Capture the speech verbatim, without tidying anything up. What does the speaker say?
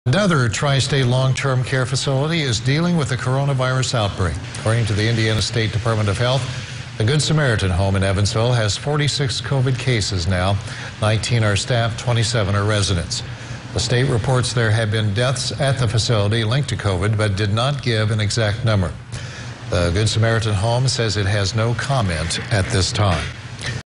Another tri-state long-term care facility is dealing with a coronavirus outbreak. According to the Indiana State Department of Health, the Good Samaritan home in Evansville has forty-six COVID cases now. nineteen are staff, twenty-seven are residents. The state reports there have been deaths at the facility linked to COVID, but did not give an exact number. The Good Samaritan home says it has no comment at this time.